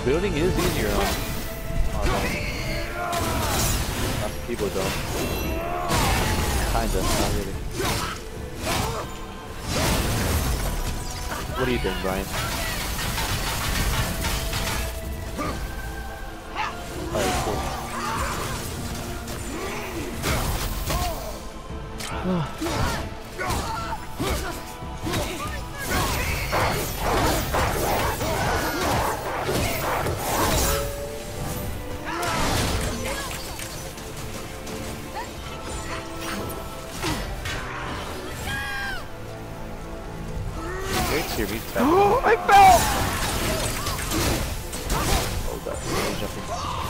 building is easier on not the keyboard though. Kinda, not really. What do you think, Brian? Alright, cool. Oh, I fell! Oh god, he's jumping.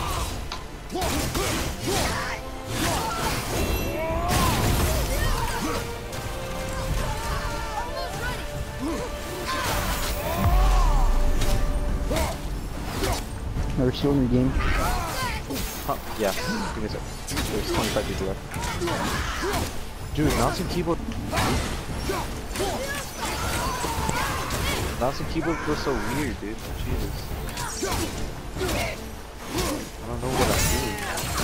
Never still in your game. Huh, yeah, give me a sec. There's 25 people left. Dude, mouse and keyboard. Mouse and keyboard feels so weird, dude. Jesus. I don't know what I'm doing.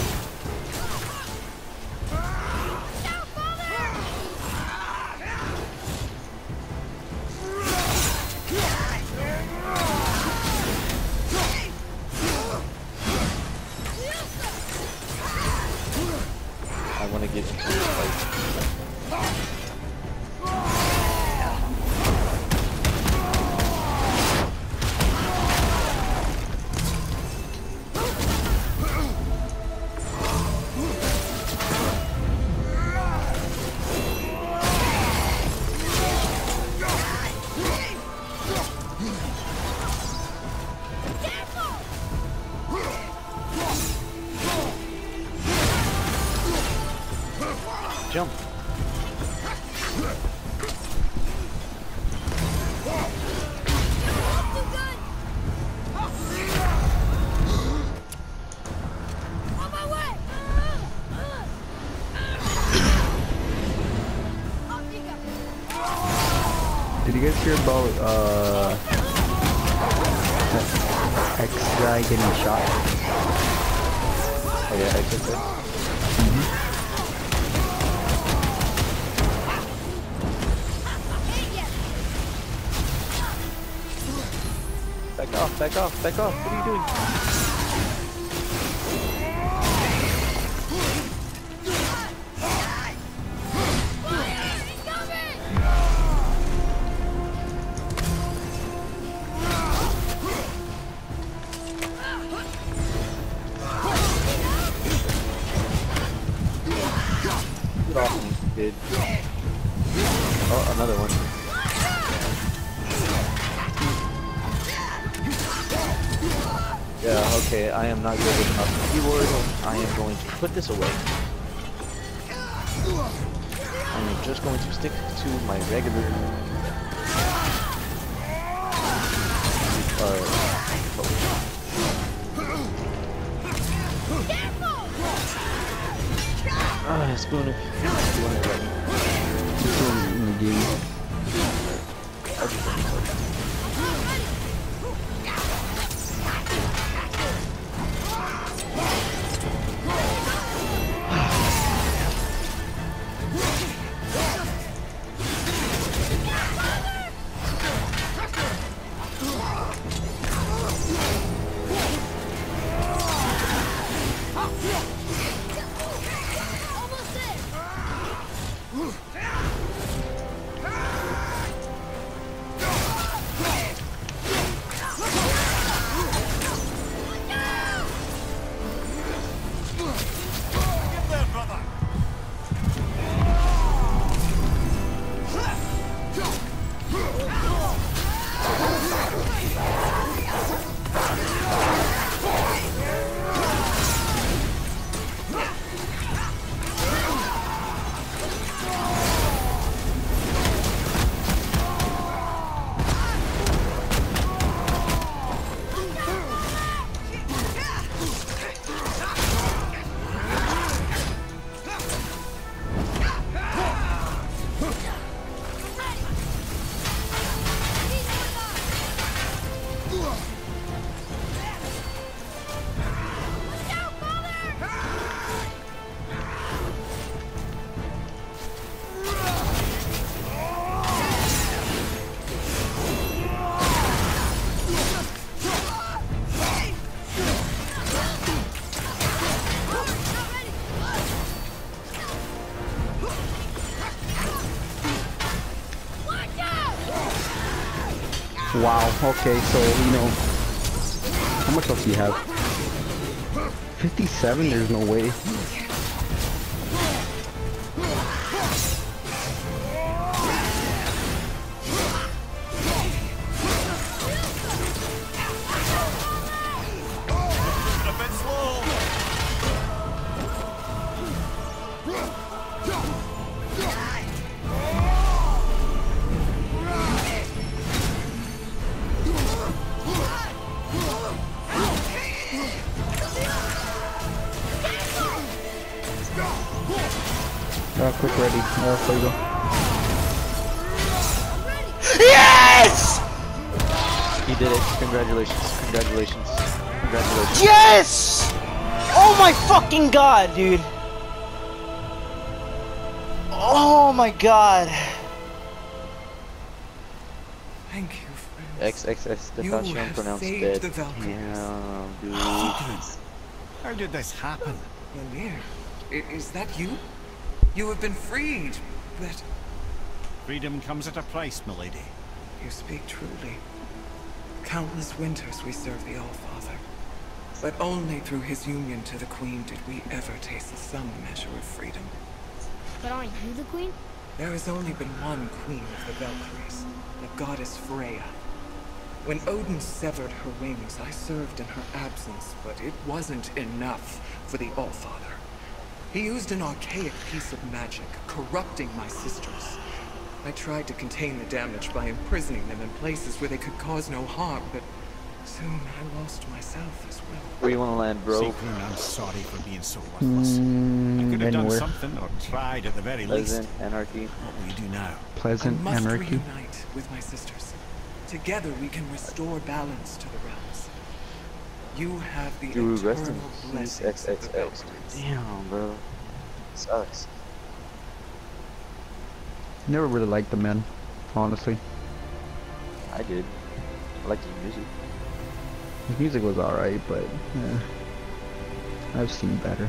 I want to get into this fight. Jump. Did you guys hear about that X guy getting shot? Oh yeah, I took it. Back off, back off, back off. What are you doing? Get off me, kid. Oh, another one. Yeah, okay, I am not good with enough keyboard. I am going to put this away. I am just going to stick to my regular spoon if you want to let me. Still in the game. I'll just let me go. Wow, okay, so, you know, how much else do you have? 57? There's no way. A bit slow. Quick ready. There you go. Yes! He did it. Congratulations. Congratulations. Congratulations. Yes! Oh my fucking god, dude. Oh my god. Thank you, friends. XXX the You fashion have pronounced saved dead. the Valkyries. Yeah, dude. How did this happen? Mimir, is that you? You have been freed, but Freedom comes at a price, milady. you speak truly. Countless winters we served the All-Father, but only through his union to the Queen did we ever taste some measure of freedom. But aren't you the queen? There has only been one Queen of the Valkyries, the goddess Freya. When Odin severed her wings, I served in her absence, but it wasn't enough for the All-Father. He used an archaic piece of magic, corrupting my sisters. I tried to contain the damage by imprisoning them in places where they could cause no harm, but soon I lost myself as well. Where you wanna land, bro? Sigrun, I'm sorry for being so worthless. I could have done Anywhere. something, or tried at the very least. Pleasant Anarchy. What will you do now? Pleasant I must Anarchy. reunite with my sisters. Together we can restore balance to the realms. You have the Dude, rest in eternal peace, blessings of the XXX. Valkyries. Damn, bro. Sucks. Never really liked the man, honestly. I did. I liked his music. His music was alright, but I've seen better.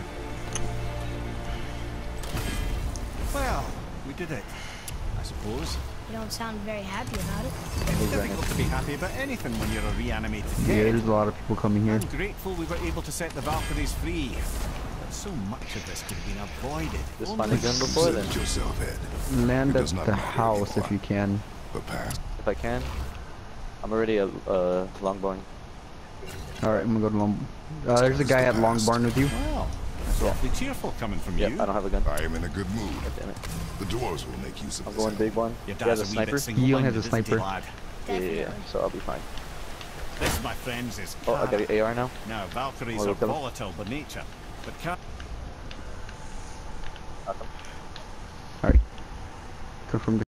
Well, we did it. I suppose. You don't sound very happy about it. It's difficult to be happy about anything when you're a reanimated Yeah, head. there's a lot of people coming here. I'm grateful we were able to set the Valkyries free. But so much of this could have been avoided. Just find a gun before then. Set yourself, Ed. Land It at does not the matter house where if you can. The past. If I can. I'm already a longbow. Alright, I'm gonna go to Long. There's a guy at Longbarn with you. Well, that's awfully cheerful coming from Yep, you. I don't have a gun. I am in a good mood. God damn it. The dwarves will make use of I'm this. going big one. Your He has dad's a a wee bit sniper. He only has a single-minded, isn't he, sniper. lad? Definitely. Yeah, so I'll be fine. This, my friends, is Oh, I got Kara. an AR now. Now, Valkyries Oh, are look at 'em. volatile by nature, but can Alright. Confirm the